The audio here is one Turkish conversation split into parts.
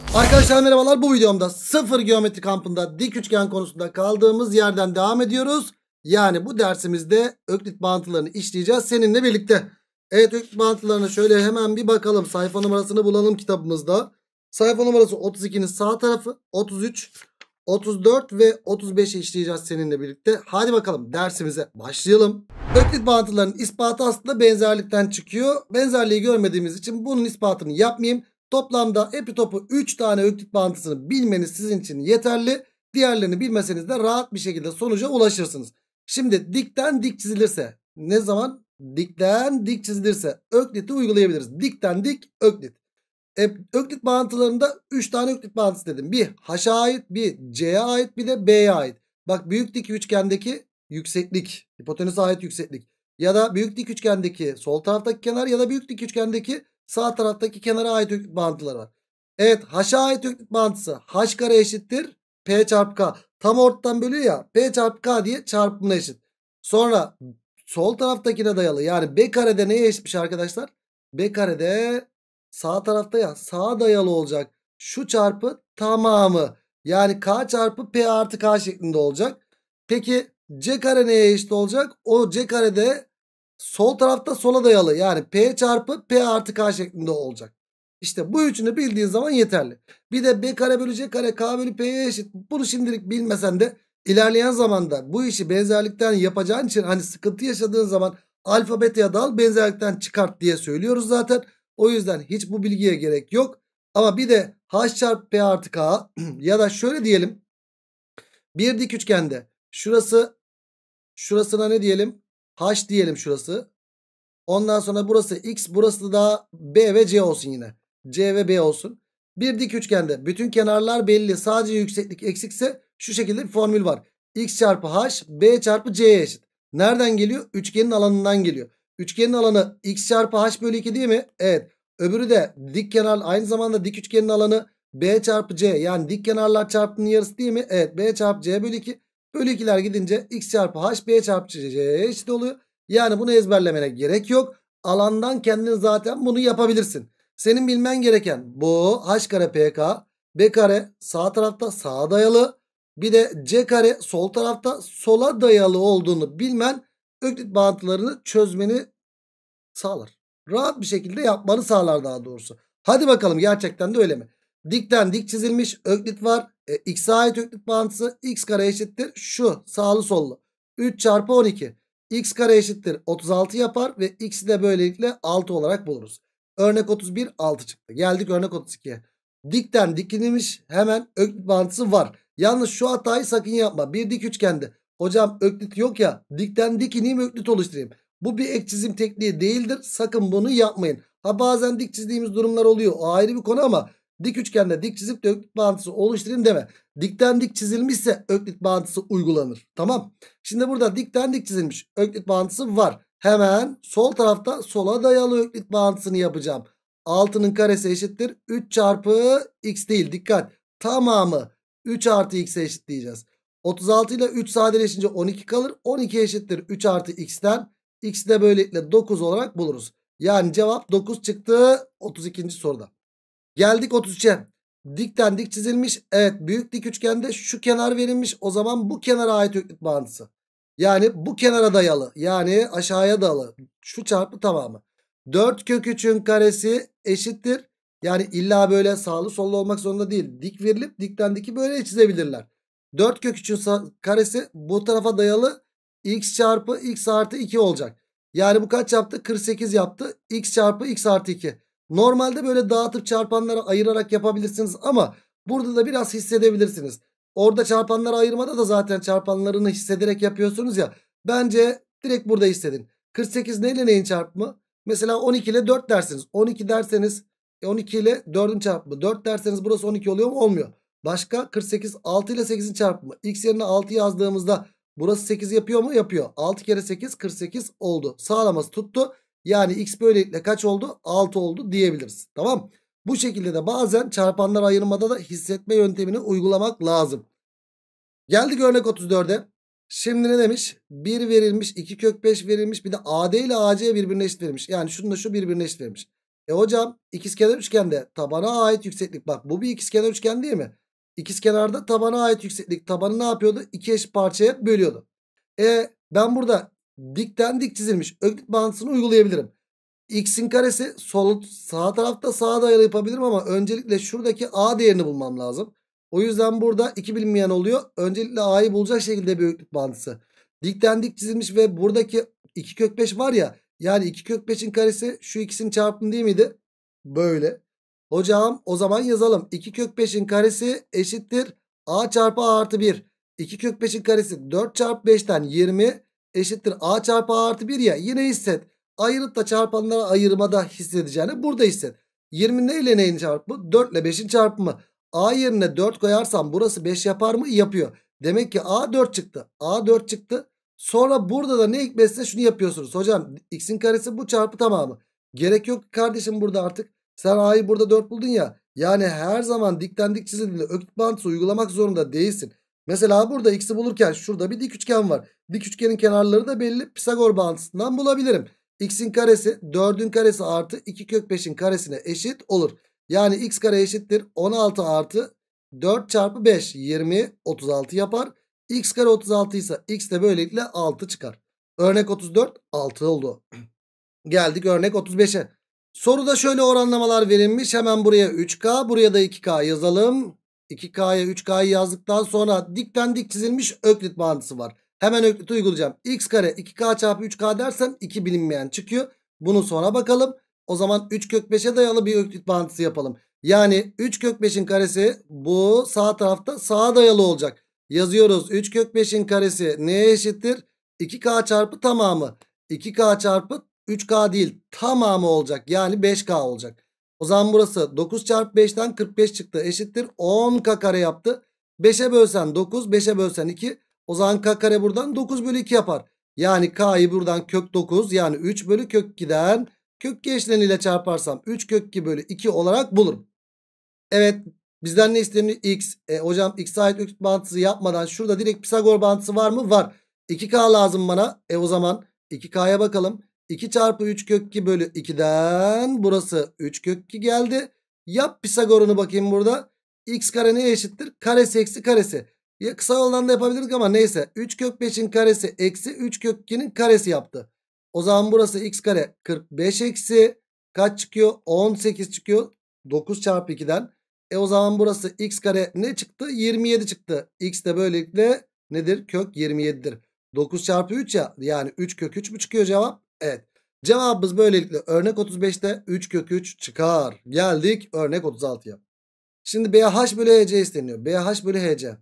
Arkadaşlar merhabalar, bu videomda sıfır geometri kampında dik üçgen konusunda kaldığımız yerden devam ediyoruz. Yani bu dersimizde öklit bağıntılarını işleyeceğiz seninle birlikte. Evet, öklit bağıntılarına şöyle hemen bir bakalım, sayfa numarasını bulalım kitabımızda. Sayfa numarası 32'nin sağ tarafı, 33, 34 ve 35'i işleyeceğiz seninle birlikte. Hadi bakalım dersimize başlayalım. Öklit bağıntılarının ispatı aslında benzerlikten çıkıyor. Benzerliği görmediğimiz için bunun ispatını yapmayayım. Toplamda epitopu 3 tane öklit bağıntısını bilmeniz sizin için yeterli. Diğerlerini bilmeseniz de rahat bir şekilde sonuca ulaşırsınız. Şimdi dikten dik çizilirse, ne zaman? Dikten dik çizilirse ökliti uygulayabiliriz. Dikten dik öklit. Öklit bağıntılarında 3 tane öklit bağıntısı dedim. Bir H'a ait, bir C'ye ait, bir de B'ye ait. Bak, büyük dik üçgendeki yükseklik, hipotenüse ait yükseklik. Ya da büyük dik üçgendeki sol taraftaki kenar ya da büyük dik üçgendeki sağ taraftaki kenara ait öklit bağıntıları var. Evet, H'a ait öklit bağıntısı H kare eşittir P çarpı K. Tam ortadan bölüyor ya, P çarpı K diye çarpımına eşit. Sonra sol taraftakine dayalı, yani B karede neye eşitmiş arkadaşlar? B karede sağ tarafta ya, sağa dayalı olacak. Şu çarpı tamamı, yani K çarpı P artı K şeklinde olacak. Peki C kare neye eşit olacak? O C karede sol tarafta sola dayalı, yani P çarpı P artı K şeklinde olacak. İşte bu üçünü bildiğin zaman yeterli. Bir de B kare bölü C kare K bölü P'ye eşit. Bunu şimdilik bilmesen de ilerleyen zamanda bu işi benzerlikten yapacağın için, hani sıkıntı yaşadığın zaman alfa beta'ya dal, benzerlikten çıkart diye söylüyoruz zaten. O yüzden hiç bu bilgiye gerek yok. Ama bir de H çarpı P artı K ya da şöyle diyelim. Bir dik üçgende şurasına ne diyelim? H diyelim şurası. Ondan sonra burası X, burası da B ve C olsun yine. C ve B olsun. Bir dik üçgende bütün kenarlar belli, sadece yükseklik eksikse şu şekilde bir formül var. X çarpı H B çarpı C'ye eşit. Nereden geliyor? Üçgenin alanından geliyor. Üçgenin alanı X çarpı H bölü 2 değil mi? Evet. Öbürü de dik kenar, aynı zamanda dik üçgenin alanı B çarpı C, yani dik kenarlar çarpımının yarısı değil mi? Evet, B çarpı C bölü 2. Bölü 2'ler gidince X çarpı H B çarpı C'ye eşit oluyor. Yani bunu ezberlemene gerek yok. Alandan kendin zaten bunu yapabilirsin. Senin bilmen gereken bu H kare PK, B kare sağ tarafta sağa dayalı, bir de C kare sol tarafta sola dayalı olduğunu bilmen öklit bağıntılarını çözmeni sağlar. Rahat bir şekilde yapmanı sağlar daha doğrusu. Hadi bakalım, gerçekten de öyle mi? Dikten dik çizilmiş öklit var. X'e ait öklit bağıntısı X kare eşittir şu sağlı sollu 3 çarpı 12. X kare eşittir 36 yapar ve X'i de böylelikle 6 olarak buluruz. Örnek 31 6 çıktı. Geldik örnek 32'ye. Dikten dikilmiş hemen öklit bağıntısı var. Yalnız şu hatayı sakın yapma. Bir dik üçgende hocam öklit yok ya, dikten dik ineyim öklit oluşturayım. Bu bir ek çizim tekniği değildir. Sakın bunu yapmayın. Ha, bazen dik çizdiğimiz durumlar oluyor. O ayrı bir konu ama dik üçgende dik çizip de öklit bağıntısı oluşturayım deme. Dikten dik çizilmişse öklit bağıntısı uygulanır. Tamam. Şimdi burada dikten dik çizilmiş öklit bağıntısı var. Hemen sol tarafta sola dayalı öklit bağıntısını yapacağım. 6'nın karesi eşittir 3 çarpı x değil, dikkat. Tamamı 3 artı x'e eşitleyeceğiz. 36 ile 3 sadeleşince 12 kalır. 12 eşittir 3 artı x'ten. X'i de böylelikle 9 olarak buluruz. Yani cevap 9 çıktı 32. soruda. Geldik 33'e. Dikten dik çizilmiş. Evet, büyük dik üçgende şu kenar verilmiş. O zaman bu kenara ait öklit bağıntısı. Yani bu kenara dayalı. Yani aşağıya dayalı. Şu çarpı tamamı. 4 kök 3'ün karesi eşittir. Yani illa böyle sağlı sollu olmak zorunda değil. Dik verilip dikten diki böyle çizebilirler. 4 kök 3'ün karesi bu tarafa dayalı. X çarpı x artı 2 olacak. Yani bu kaç yaptı? 48 yaptı. X çarpı x artı 2. Normalde böyle dağıtıp çarpanlara ayırarak yapabilirsiniz ama burada da biraz hissedebilirsiniz. Orada çarpanları ayırmada da zaten çarpanlarını hissederek yapıyorsunuz ya. Bence direkt burada hissedin. 48 neyle neyin çarpımı? Mesela 12 ile 4 dersiniz. 12 derseniz 12 ile 4'ün çarpımı. 4 derseniz burası 12 oluyor mu? Olmuyor. Başka 48 6 ile 8'in çarpımı. X yerine 6 yazdığımızda burası 8 yapıyor mu? Yapıyor. 6 kere 8 48 oldu. Sağlaması tuttu. Yani x böylelikle kaç oldu? 6 oldu diyebiliriz. Tamam. Bu şekilde de bazen çarpanlar ayırmada da hissetme yöntemini uygulamak lazım. Geldik örnek 34'e. Şimdi ne demiş? 1 verilmiş, 2 kök 5 verilmiş, bir de AD ile AC birbirine eşit verilmiş. Yani şununla şu birbirine eşit verilmiş. Hocam ikizkenar üçgende tabana ait yükseklik. Bak bu bir ikizkenar üçgen değil mi? İkizkenarda tabana ait yükseklik. Tabanı ne yapıyordu? İki eşit parçaya bölüyordu. Ben burada dikten dik çizilmiş öklit bağıntısını uygulayabilirim. X'in karesi sağ tarafta sağa dayalı yapabilirim ama öncelikle şuradaki A değerini bulmam lazım. O yüzden burada 2 bilinmeyen oluyor. Öncelikle A'yı bulacak şekilde bir öklit bağıntısı. Dikten dik çizilmiş ve buradaki 2 kök 5 var ya. Yani 2 kök 5'in karesi şu ikisinin çarpımı değil miydi? Böyle. Hocam o zaman yazalım. 2 kök 5'in karesi eşittir A çarpı A artı 1. 2 kök 5'in karesi 4 çarpı 5'ten 20 eşittir A çarpı A artı 1 ya. Yine hisset. Ayırıp da çarpanlara ayırmada hissedeceğini burada hisset. 20 ne ile neyin çarpımı? 4 ile 5'in çarpımı. A yerine 4 koyarsam burası 5 yapar mı? Yapıyor. Demek ki A 4 çıktı. A 4 çıktı. Sonra burada da ne hikmetse şunu yapıyorsunuz. Hocam x'in karesi bu çarpı tamamı. Gerek yok kardeşim burada artık. Sen A'yı burada 4 buldun ya. Yani her zaman dikten dik çizildiğinde öklit bağıntısı uygulamak zorunda değilsin. Mesela burada x'i bulurken şurada bir dik üçgen var. Dik üçgenin kenarları da belli. Pisagor bağıntısından bulabilirim. X'in karesi 4'ün karesi artı 2 kök 5'in karesine eşit olur. Yani x kare eşittir 16 artı 4 çarpı 5 20 36 yapar. X kare 36 ise x de böylelikle 6 çıkar. Örnek 34 6 oldu. Geldik örnek 35'e. Soruda şöyle oranlamalar verilmiş. Hemen buraya 3K buraya da 2K yazalım. 2K'ya 3K'yı yazdıktan sonra dikten dik çizilmiş öklit bağıntısı var. Hemen ökliti uygulayacağım. X kare 2K çarpı 3K dersem 2 bilinmeyen çıkıyor. Bunu sonra bakalım. O zaman 3 kök 5'e dayalı bir öklit bağıntısı yapalım. Yani 3 kök 5'in karesi bu sağ tarafta sağa dayalı olacak. Yazıyoruz 3 kök 5'in karesi neye eşittir? 2K çarpı tamamı. 2K çarpı 3K değil tamamı olacak. Yani 5K olacak. O zaman burası 9 çarpı 5'ten 45 çıktı. Eşittir 10K kare yaptı. 5'e bölsen 9 5'e bölsen 2. O zaman K kare buradan 9 bölü 2 yapar. Yani K'yı buradan kök 9 yani 3 bölü kök 2'den kök 2 eşleniyle çarparsam 3 kök 2 bölü 2 olarak bulurum. Evet bizden ne isteniyor? X. Hocam X'e ait öklit bağıntısı yapmadan şurada direkt Pisagor bağıntısı var mı? Var. 2K lazım bana. O zaman 2K'ya bakalım. 2 çarpı 3 kök 2 bölü 2'den burası 3 kök 2 geldi. Yap Pisagor'unu bakayım burada. X kare neye eşittir? Karesi eksi karesi. Ya kısa yoldan da yapabilirdik ama neyse. 3 kök 5'in karesi eksi 3 kök 2'nin karesi yaptı. O zaman burası x kare 45 eksi kaç çıkıyor? 18 çıkıyor. 9 çarpı 2'den. O zaman burası x kare ne çıktı? 27 çıktı. X de böylelikle nedir? Kök 27'dir. 9 çarpı 3 ya. Yani 3 kök 3 mü çıkıyor cevap? Evet. Cevabımız böylelikle örnek 35'te 3 kök 3 çıkar. Geldik örnek 36'ya. Şimdi BH bölü HC isteniyor. BH bölü HC.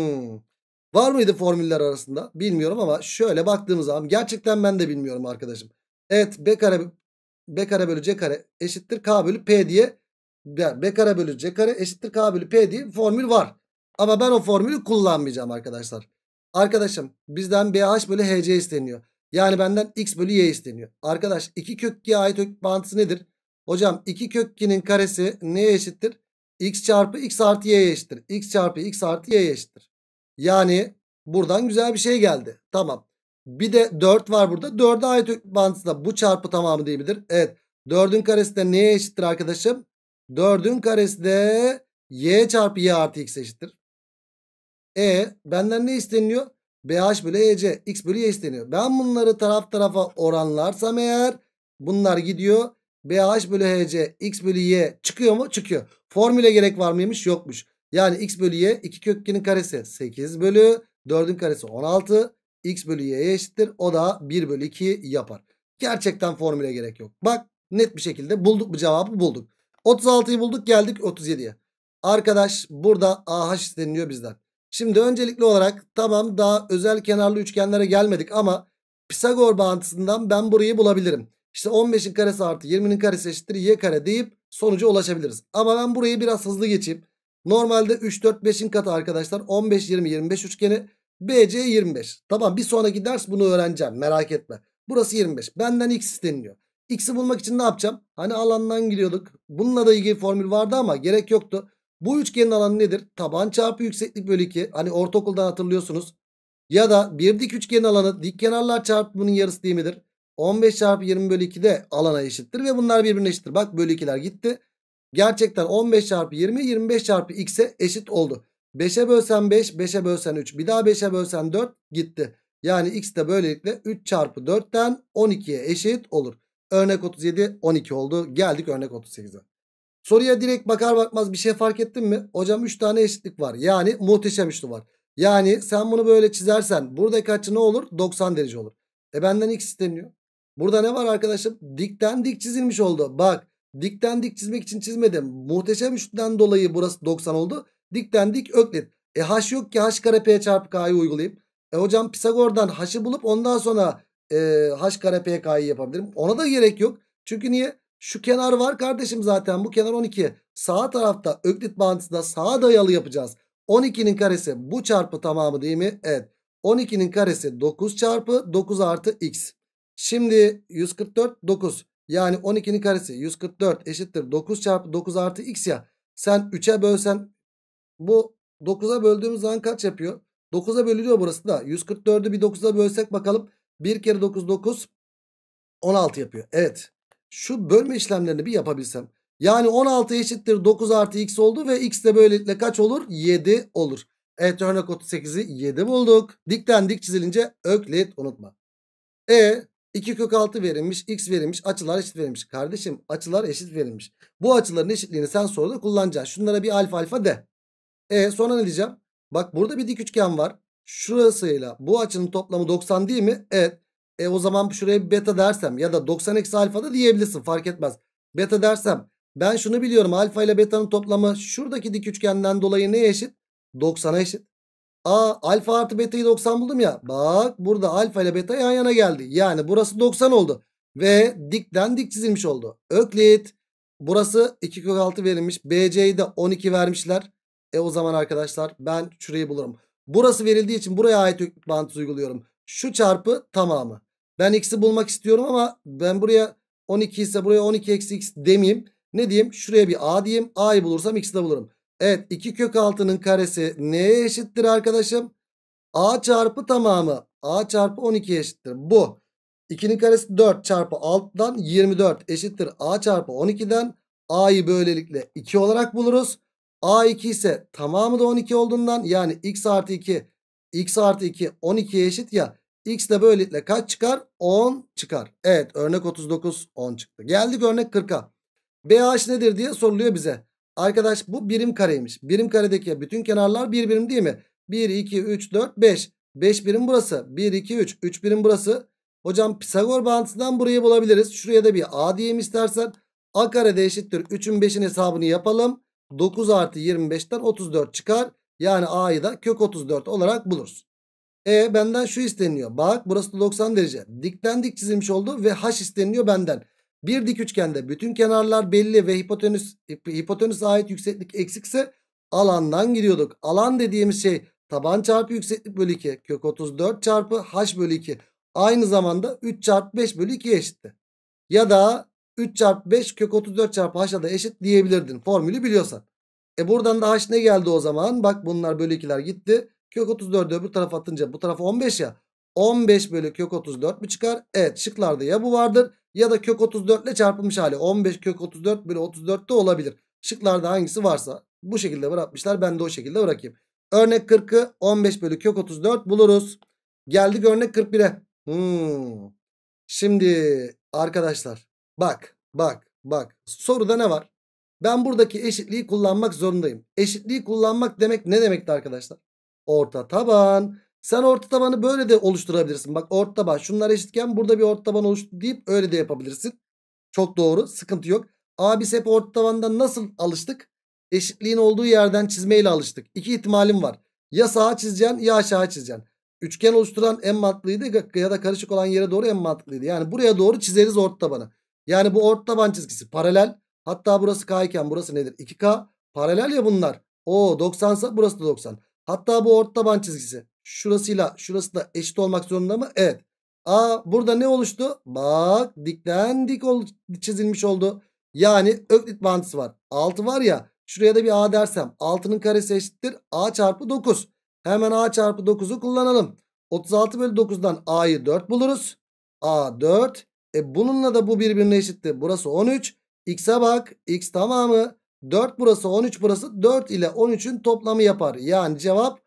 Var mıydı formüller arasında? Bilmiyorum ama şöyle baktığımız zaman gerçekten ben de bilmiyorum arkadaşım. Evet B kare bölü C kare eşittir K bölü P diye B kare bölü C kare eşittir K bölü P diye bir formül var. Ama ben o formülü kullanmayacağım arkadaşlar. Arkadaşım bizden BH bölü HC isteniyor. Yani benden X bölü Y isteniyor. Arkadaş 2 kök 2'ye ait öklit bağıntısı nedir? Hocam 2 kök 2'nin karesi neye eşittir? X çarpı X artı Y'ye eşittir. X çarpı X artı Y'ye eşittir. Yani buradan güzel bir şey geldi. Tamam. Bir de 4 var burada. 4'e ait öklit bağıntısı da bu çarpı tamamı değil midir? Evet. 4'ün karesi de neye eşittir arkadaşım? 4'ün karesi de Y çarpı Y artı X eşittir. Benden ne isteniyor? BH bölü EC X bölü Y isteniyor. Ben bunları taraf tarafa oranlarsam eğer bunlar gidiyor. BH bölü HC X bölü Y çıkıyor mu? Çıkıyor. Formüle gerek var mıymış? Yokmuş. Yani X bölü Y 2 kök 2'nin karesi 8 bölü 4'ün karesi 16. X bölü Y'ye eşittir. O da 1 bölü 2 yapar. Gerçekten formüle gerek yok. Bak net bir şekilde bulduk, bu cevabı bulduk. 36'yı bulduk, geldik 37'ye. Arkadaş burada AH isteniyor bizden. Şimdi öncelikli olarak tamam daha özel kenarlı üçgenlere gelmedik ama Pisagor bağıntısından ben burayı bulabilirim. İşte 15'in karesi artı 20'nin karesi eşittir y kare deyip sonuca ulaşabiliriz. Ama ben burayı biraz hızlı geçeyim. Normalde 3, 4, 5'in katı arkadaşlar 15, 20, 25 üçgeni. BC 25. Tamam bir sonraki ders bunu öğreneceğim, merak etme. Burası 25. Benden x isteniliyor. X'i bulmak için ne yapacağım? Hani alandan gidiyorduk. Bununla da ilgili formül vardı ama gerek yoktu. Bu üçgenin alanı nedir? Taban çarpı yükseklik bölü 2. Hani ortaokuldan hatırlıyorsunuz. Ya da bir dik üçgenin alanı dik kenarlar çarpımının yarısı değil midir? 15 çarpı 20 bölü 2 de alana eşittir. Ve bunlar birbirine eşittir. Bak bölü 2'ler gitti. Gerçekten 15 çarpı 20 25 çarpı x'e eşit oldu. 5'e bölsen 5, 5'e bölsen 3. Bir daha 5'e bölsen 4 gitti. Yani x de böylelikle 3 çarpı 4'ten 12'ye eşit olur. Örnek 37 12 oldu. Geldik örnek 38'e. Soruya direkt bakar bakmaz bir şey fark ettin mi? Hocam 3 tane eşitlik var. Yani muhteşem üçlü var. Yani sen bunu böyle çizersen buradaki açı ne olur? 90 derece olur. Benden x isteniyor. Burada ne var arkadaşım? Dikten dik çizilmiş oldu. Bak dikten dik çizmek için çizmedim. Muhteşem üçlüden dolayı burası 90 oldu. Dikten dik Öklit. H yok ki, h kare p çarpı k'yı uygulayayım. Hocam Pisagor'dan h'ı bulup ondan sonra h kare p k'yı yapabilirim. Ona da gerek yok. Çünkü niye? Şu kenar var kardeşim zaten. Bu kenar 12. Sağ tarafta Öklit bağıntısında sağa dayalı yapacağız. 12'nin karesi bu çarpı tamamı değil mi? Evet. 12'nin karesi 9 çarpı 9 artı x. Şimdi 144 9. Yani 12'nin karesi 144 eşittir 9 çarpı 9 artı x ya. Sen 3'e bölsen bu 9'a böldüğümüz zaman kaç yapıyor? 9'a bölünüyor burası da. 144'ü bir 9'a bölsek bakalım. 1 kere 9 9 16 yapıyor. Evet. Şu bölme işlemlerini bir yapabilsem. Yani 16 eşittir 9 artı x oldu ve x de böylelikle kaç olur? 7 olur. Evet, örnek 38'i 7 bulduk. Dikten dik çizilince Öklit unutma. 2 kök 6 verilmiş, x verilmiş, açılar eşit verilmiş. Kardeşim açılar eşit verilmiş. Bu açıların eşitliğini sen soruda kullanacaksın. Şunlara bir alfa alfa de. Sonra ne diyeceğim? Bak burada bir dik üçgen var. Şurasıyla bu açının toplamı 90 değil mi? Evet. O zaman şuraya bir beta dersem ya da 90 eksi alfa da diyebilirsin, fark etmez. Beta dersem ben şunu biliyorum, alfa ile beta'nın toplamı şuradaki dik üçgenden dolayı neye eşit? 90'a eşit. Alfa artı beta'yı 90 buldum ya. Bak burada alfa ile beta yan yana geldi. Yani burası 90 oldu. Ve dikten dik çizilmiş oldu. Öklit. Burası 2 kök 6 verilmiş. BC'yi de 12 vermişler. O zaman arkadaşlar ben şurayı bulurum. Burası verildiği için buraya ait Öklit bağıntısı uyguluyorum. Şu çarpı tamamı. Ben x'i bulmak istiyorum ama ben buraya 12 ise buraya 12 eksi x demeyeyim. Ne diyeyim? Şuraya bir a diyeyim. A'yı bulursam x'i de bulurum. Evet, 2 kök 6'nın karesi neye eşittir arkadaşım? A çarpı tamamı. A çarpı 12 eşittir. Bu. 2'nin karesi 4 çarpı 6'dan 24 eşittir. A çarpı 12'den A'yı böylelikle 2 olarak buluruz. A 2 ise tamamı da 12 olduğundan yani x artı 2 x artı 2 12'ye eşit ya. X de böylelikle kaç çıkar? 10 çıkar. Evet, örnek 39 10 çıktı. Geldik örnek 40'a. BH nedir diye soruluyor bize. Arkadaş bu birim kareymiş. Birim karedeki bütün kenarlar bir birim değil mi? 1, 2, 3, 4, 5. 5 birim burası. 1, 2, 3. 3 birim burası. Hocam Pisagor bağıntısından burayı bulabiliriz. Şuraya da bir A diyeyim istersen. A karede eşittir 3'ün 5'in hesabını yapalım. 9 artı 25'ten 34 çıkar. Yani A'yı da kök 34 olarak buluruz. Benden şu isteniyor. Bak burası da 90 derece. Dikten dik çizilmiş oldu ve h isteniyor benden. Bir dik üçgende bütün kenarlar belli ve hipotenüse ait yükseklik eksikse alandan gidiyorduk. Alan dediğimiz şey taban çarpı yükseklik bölü 2 kök 34 çarpı h bölü 2. Aynı zamanda 3 çarpı 5 bölü 2'ye eşitti. Ya da 3 çarpı 5 kök 34 çarpı h'a da eşit diyebilirdin formülü biliyorsan. Buradan da h ne geldi o zaman? Bak bunlar bölü 2'ler gitti. Kök 34'ü öbür tarafa atınca bu tarafa 15 ya. 15 bölü kök 34 mi çıkar? Evet, şıklarda ya bu vardır ya da kök 34 ile çarpılmış hali. 15 kök 34 bölü 34 de olabilir. Şıklarda hangisi varsa bu şekilde bırakmışlar. Ben de o şekilde bırakayım. Örnek 40'ı 15 bölü kök 34 buluruz. Geldik örnek 41'e. Şimdi arkadaşlar bak. Soruda ne var? Ben buradaki eşitliği kullanmak zorundayım. Eşitliği kullanmak demek ne demekti arkadaşlar? Orta taban. Sen orta tabanı böyle de oluşturabilirsin. Bak orta taban şunlar eşitken burada bir orta taban oluştu deyip öyle de yapabilirsin. Çok doğru, sıkıntı yok. Biz hep orta tabandan nasıl alıştık? Eşitliğin olduğu yerden çizmeyle alıştık. İki ihtimalim var. Ya sağa çizeceksin ya aşağı çizeceksin. Üçgen oluşturan en mantıklıydı ya da karışık olan yere doğru en mantıklıydı. Yani buraya doğru çizeriz orta tabanı. Yani bu orta taban çizgisi paralel. Hatta burası K iken burası nedir? 2K. Paralel ya bunlar. 90 ise burası da 90. Hatta bu orta taban çizgisi şurasıyla şurası da eşit olmak zorunda mı? Evet. Burada ne oluştu? Bak dikten dik çizilmiş oldu. Yani Öklit bağıntısı var. 6 var ya, şuraya da bir A dersem 6'nın karesi eşittir A çarpı 9. Hemen A çarpı 9'u kullanalım. 36 bölü 9'dan A'yı 4 buluruz. A 4. Bununla da bu birbirine eşitti. Burası 13. X'e bak. X tamamı 4 burası 13 burası 4 ile 13'ün toplamı yapar. Yani cevap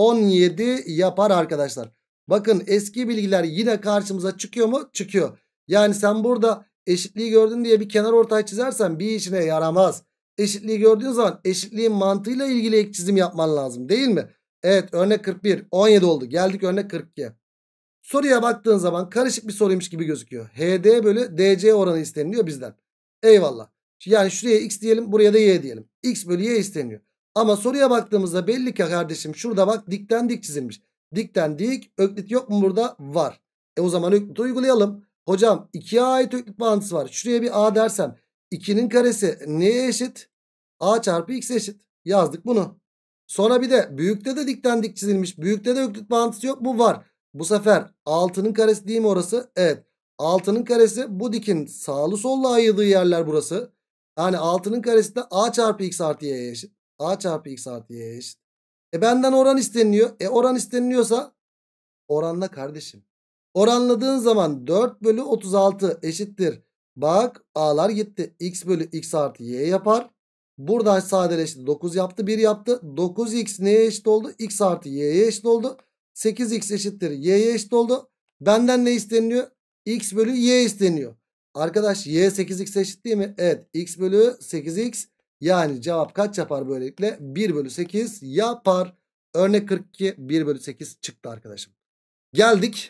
17 yapar arkadaşlar. Bakın eski bilgiler yine karşımıza çıkıyor mu? Çıkıyor. Yani sen burada eşitliği gördün diye bir kenarortay çizersen bir işine yaramaz. Eşitliği gördüğün zaman eşitliğin mantığıyla ilgili ek çizim yapman lazım değil mi? Evet, örnek 41 17 oldu. Geldik örnek 42'ye. Soruya baktığın zaman karışık bir soruymuş gibi gözüküyor. HD bölü DC oranı isteniliyor bizden. Eyvallah. Yani şuraya X diyelim, buraya da Y diyelim. X bölü Y isteniyor. Ama soruya baktığımızda belli ki kardeşim şurada bak dikten dik çizilmiş. Dikten dik, öklit yok mu burada? Var. O zaman öklit uygulayalım. Hocam 2'ye ait öklit bağıntısı var. Şuraya bir A dersem 2'nin karesi neye eşit? A çarpı X eşit. Yazdık bunu. Sonra bir de büyükte de dikten dik çizilmiş. Büyükte de öklit bağıntısı yok mu? Var. Bu sefer 6'nın karesi değil mi orası? Evet. 6'nın karesi bu dikin sağlı sollu ayırdığı yerler burası. Yani 6'nın karesi de A çarpı X artı Y'ye eşit. A çarpı X artı Y'ye eşit. Benden oran isteniliyor. Oran isteniliyorsa oranla kardeşim. Oranladığın zaman 4 bölü 36 eşittir. Bak A'lar gitti. X bölü X artı Y yapar. Buradan sadeleşti. 9 yaptı 1 yaptı. 9x neye eşit oldu? X artı Y'ye eşit oldu. 8x eşittir Y'ye eşit oldu. Benden ne isteniyor? X bölü Y isteniyor. Arkadaş Y 8x eşit değil mi? Evet. X bölü 8x. Yani cevap kaç yapar böylelikle? 1 bölü 8 yapar. Örnek 42 1 bölü 8 çıktı arkadaşım. Geldik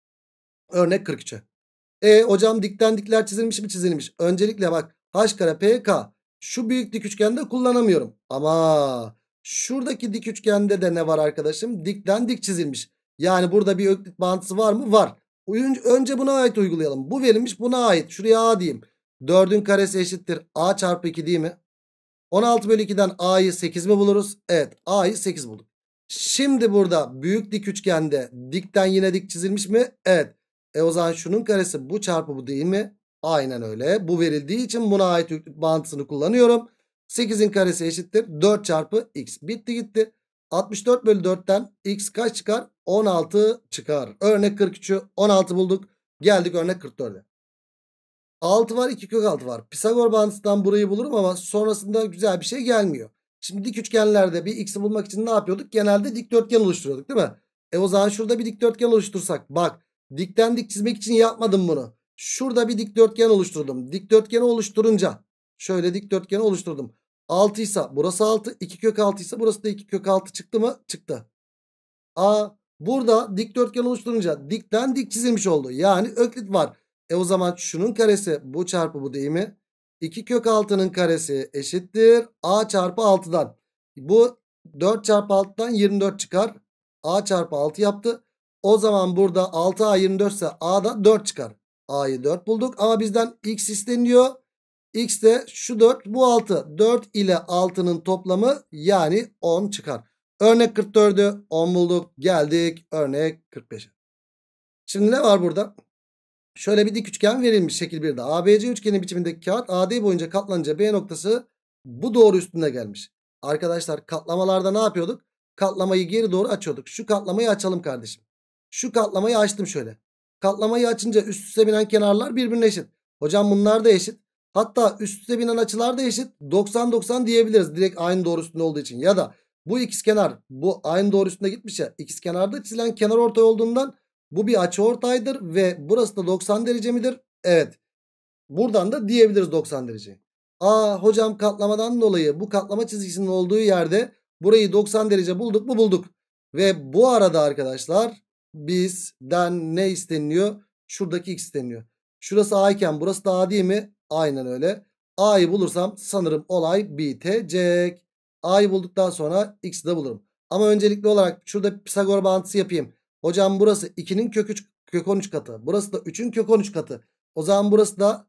örnek 43'e. Hocam dikten dikler çizilmiş mi? Çizilmiş. Öncelikle bak h kare pk. Şu büyük dik üçgende kullanamıyorum. Ama şuradaki dik üçgende de ne var arkadaşım? Dikten dik çizilmiş. Yani burada bir öklit bağıntısı var mı? Var. Önce buna ait uygulayalım. Bu verilmiş, buna ait. Şuraya A diyeyim. 4'ün karesi eşittir A çarpı 2 değil mi? 16 bölü 2'den A'yı 8 mi buluruz? Evet, A'yı 8 bulduk. Şimdi burada büyük dik üçgende dikten yine dik çizilmiş mi? Evet. O zaman şunun karesi bu çarpı bu değil mi? Aynen öyle. Bu verildiği için buna ait bağıntısını kullanıyorum. 8'in karesi eşittir 4 çarpı x. Bitti gitti. 64 bölü 4'ten x kaç çıkar? 16 çıkar. Örnek 43'ü 16 bulduk. Geldik örnek 44'e. 6 var, 2 kök 6 var. Pisagor bağıntısından burayı bulurum ama sonrasında güzel bir şey gelmiyor. Şimdi dik üçgenlerde bir x'i bulmak için ne yapıyorduk? Genelde dikdörtgen oluşturuyorduk değil mi? O zaman şurada bir dikdörtgen oluştursak. Bak, dikten dik çizmek için yapmadım bunu. Şurada bir dikdörtgen oluşturdum. Dikdörtgeni oluşturunca şöyle dikdörtgeni oluşturdum. 6 ise burası 6. 2 kök 6 ise burası da 2 kök 6 çıktı mı? Çıktı. Burada dikdörtgen oluşturunca dikten dik çizilmiş oldu. Yani öklit var. O zaman şunun karesi bu çarpı bu değil mi? 2 kök 6'nın karesi eşittir A çarpı 6'dan. Bu 4 çarpı 6'dan 24 çıkar. A çarpı 6 yaptı. O zaman burada 6A 24 ise A'da 4 çıkar. A'yı 4 bulduk ama bizden X isteniyor. X de şu 4 bu 6. 4 ile 6'nın toplamı yani 10 çıkar. Örnek 44'ü 10 bulduk. Geldik örnek 45'e. Şimdi ne var burada? Şöyle bir dik üçgen verilmiş şekil 1'de. ABC üçgeni biçimindeki kağıt AD boyunca katlanınca B noktası bu doğru üstünde gelmiş. Arkadaşlar katlamalarda ne yapıyorduk? Katlamayı geri doğru açıyorduk. Şu katlamayı açalım kardeşim. Şu katlamayı açtım şöyle. Katlamayı açınca üst üste binen kenarlar birbirine eşit. Hocam bunlar da eşit. Hatta üst üste binen açılar da eşit. 90-90 diyebiliriz. Direkt aynı doğru üstünde olduğu için. Ya da bu ikizkenar bu aynı doğru üstünde gitmiş ya. İkizkenarda çizilen kenarortay olduğundan bu bir açıortaydır ve burası da 90 derece midir? Evet. Buradan da diyebiliriz 90 derece. Hocam katlamadan dolayı bu katlama çizgisinin olduğu yerde burayı 90 derece bulduk mu? Bulduk. Ve bu arada arkadaşlar bizden ne isteniliyor? Şuradaki x isteniyor. Şurası A iken burası da A değil mi? Aynen öyle. A'yı bulursam sanırım olay bitecek. A'yı bulduktan sonra x'i de bulurum. Ama öncelikli olarak şurada Pisagor bağıntısı yapayım. Hocam burası 2'nin kök 3 kök 13 katı. Burası da 3'ün kök 13 katı. O zaman burası da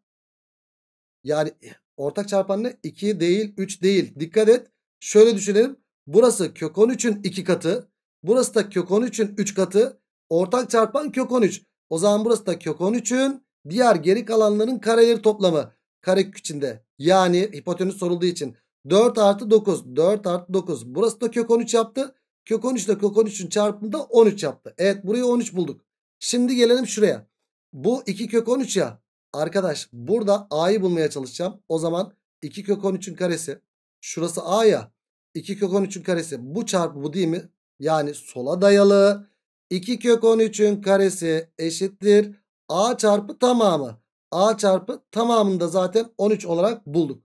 yani ortak çarpan ne? 2 değil 3 değil. Dikkat et. Şöyle düşünelim. Burası kök 13'ün 2 katı. Burası da kök 13'ün 3 katı. Ortak çarpan kök 13. O zaman burası da kök 13'ün diğer geri kalanların kareleri toplamı. Karekök içinde. Yani hipotenüs sorulduğu için. 4 artı 9. 4 artı 9. Burası da kök 13 yaptı. Kök 13 ile kök 13'ün çarpımı da 13 yaptı. Evet, burayı 13 bulduk. Şimdi gelelim şuraya. Bu 2 kök 13 ya. Arkadaş burada a'yı bulmaya çalışacağım. O zaman 2 kök 13'ün karesi. Şurası a ya. 2 kök 13'ün karesi. Bu çarpı bu değil mi? Yani sola dayalı. 2 kök 13'ün karesi eşittir a çarpı tamamı. A çarpı tamamını da zaten 13 olarak bulduk.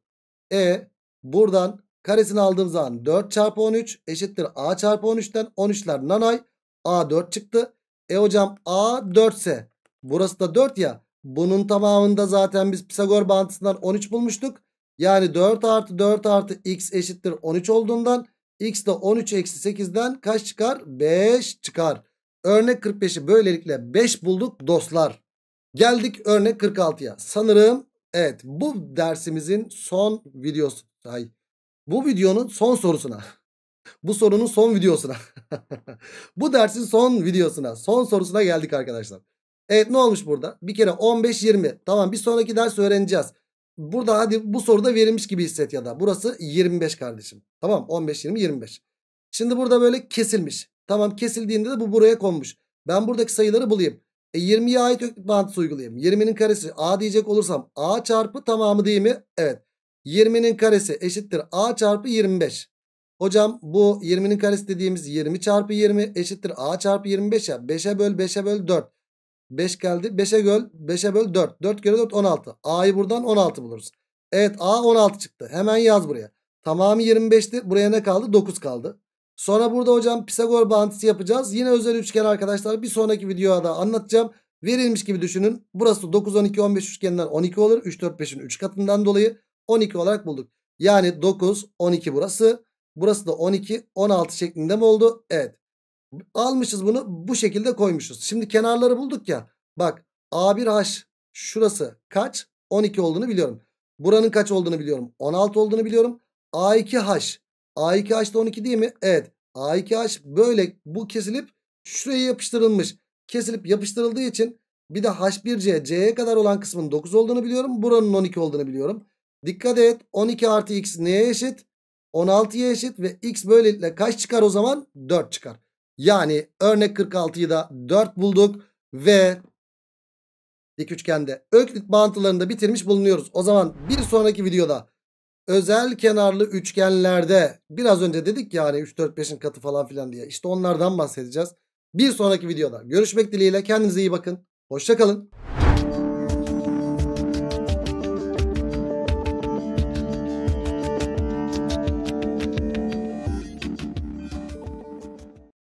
Buradan karesini aldığım zaman 4 çarpı 13 eşittir a çarpı 13'ten 13'ler nanay. A 4 çıktı. Hocam a 4 ise burası da 4 ya. Bunun tamamında zaten biz Pisagor bağıntısından 13 bulmuştuk. Yani 4 artı 4 artı x eşittir 13 olduğundan x de 13 eksi 8'den kaç çıkar? 5 çıkar. Örnek 45'i böylelikle 5 bulduk dostlar. Geldik örnek 46'ya. Sanırım evet bu dersimizin son videosu. Bu videonun son sorusuna. Bu sorunun son videosuna. Bu dersin son videosuna. Son sorusuna geldik arkadaşlar. Evet ne olmuş burada? Bir kere 15-20. Tamam bir sonraki ders öğreneceğiz. Burada hadi bu soruda verilmiş gibi hisset ya da. Burası 25 kardeşim. Tamam 15-20-25. Şimdi burada böyle kesilmiş. Tamam kesildiğinde de bu buraya konmuş. Ben buradaki sayıları bulayım. 20'ye ait öklit bağıntısı uygulayayım. 20'nin karesi a diyecek olursam a çarpı tamamı değil mi? Evet. 20'nin karesi eşittir a çarpı 25. Hocam bu 20'nin karesi dediğimiz 20 çarpı 20 eşittir a çarpı 25 ya. 5'e böl 5'e böl 4. 5 geldi. 5'e böl 4. 4 kere 4 16. A'yı buradan 16 buluruz. Evet a 16 çıktı. Hemen yaz buraya. Tamamı 25'ti. Buraya ne kaldı? 9 kaldı. Sonra burada hocam Pisagor bağıntısı yapacağız. Yine özel üçgen arkadaşlar. Bir sonraki videoda anlatacağım. Verilmiş gibi düşünün. Burası 9, 12, 15 üçgeninden 12 olur. 3, 4, 5'in 3 katından dolayı 12 olarak bulduk. Yani 9, 12 burası. Burası da 12, 16 şeklinde mi oldu? Evet. Almışız bunu bu şekilde koymuşuz. Şimdi kenarları bulduk ya. Bak A1H şurası kaç? 12 olduğunu biliyorum. Buranın kaç olduğunu biliyorum. 16 olduğunu biliyorum. A2H. A2H da 12 değil mi? Evet. A2H böyle bu kesilip şuraya yapıştırılmış. Kesilip yapıştırıldığı için bir de H1C C'ye kadar olan kısmın 9 olduğunu biliyorum. Buranın 12 olduğunu biliyorum. Dikkat et 12 artı x neye eşit? 16'ya eşit ve x böylelikle kaç çıkar o zaman? 4 çıkar. Yani örnek 46'yı da 4 bulduk ve dik üçgende öklit bağıntılarını da bitirmiş bulunuyoruz. O zaman bir sonraki videoda özel kenarlı üçgenlerde biraz önce dedik ya hani 3, 4, 5'in katı falan filan diye. İşte onlardan bahsedeceğiz. Bir sonraki videoda görüşmek dileğiyle kendinize iyi bakın. Hoşça kalın.